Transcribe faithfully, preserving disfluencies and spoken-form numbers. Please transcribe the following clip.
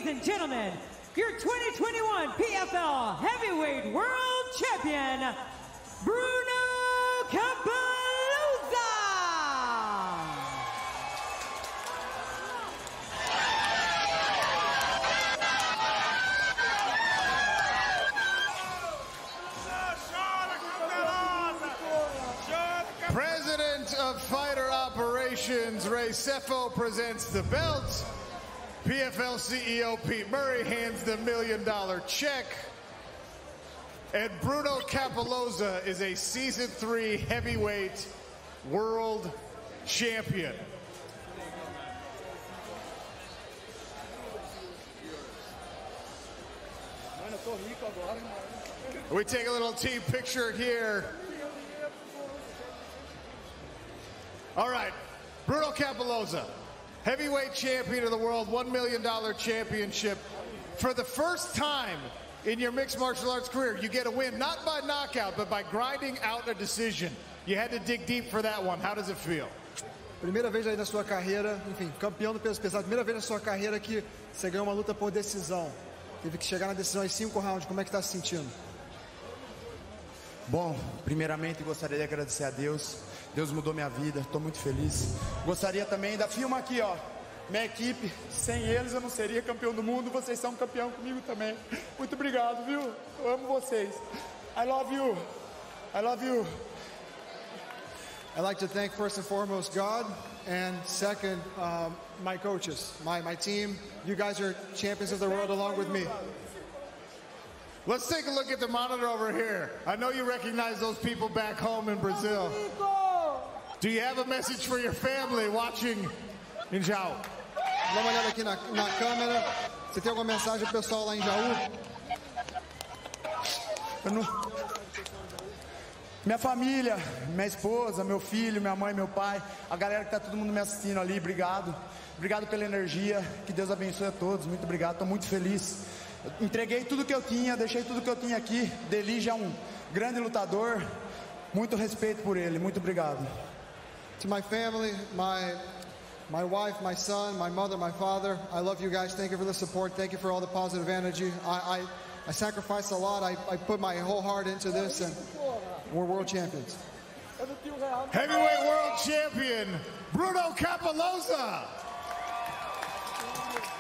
and gentlemen, your twenty twenty-one P F L Heavyweight World Champion, Bruno Campolozza! President of Fighter Operations, Ray Sefo, presents the belt. P F L C E O Pete Murray hands the million dollar check. And Bruno Campolozza is a season three heavyweight world champion. We take a little team picture here. All right, Bruno Campolozza, heavyweight champion of the world, one million dollar championship. For the first time in your mixed martial arts career, you get a win, not by knockout, but by grinding out a decision. You had to dig deep for that one. How does it feel? Primeira vez aí na sua carreira, enfim, campeão do peso pesado, primeira vez na sua carreira que você ganhou uma luta por decisão. Teve que chegar na decisão em cinco rounds. Como é que está se sentindo? Bom, primeiramente gostaria de agradecer a Deus. Deus mudou minha vida, estou muito feliz. Gostaria também da filma aqui, ó. Minha equipe, sem eles eu não seria campeão do mundo. Vocês são campeão comigo também. Muito obrigado, viu? Eu amo vocês. I love you. I love you. I'd like to thank first and foremost God, and second, um, my coaches, my, my team. You guys are champions of the world along with me. Let's take a look at the monitor over here. I know you recognize those people back home in Brazil. Do you have a message for your family watching in Jaú? Dá uma olhada aqui na, na câmera. Você tem alguma mensagem pro pessoal lá em Jaú? Eu não... Minha família, minha esposa, meu filho, minha mãe, meu pai, a galera que tá todo mundo me assistindo ali, obrigado. Obrigado pela energia, que Deus abençoe a todos, muito obrigado, estou muito feliz. Entreguei tudo que eu tinha, deixei tudo que eu tinha aqui. Deli já é um grande lutador, muito respeito por ele, muito obrigado. To my family, my my wife, my son, my mother, my father, I love you guys. Thank you for the support. Thank you for all the positive energy. I, I, I sacrificed a lot. I, I put my whole heart into this, and we're world champions. Heavyweight world champion, Bruno Campolozza.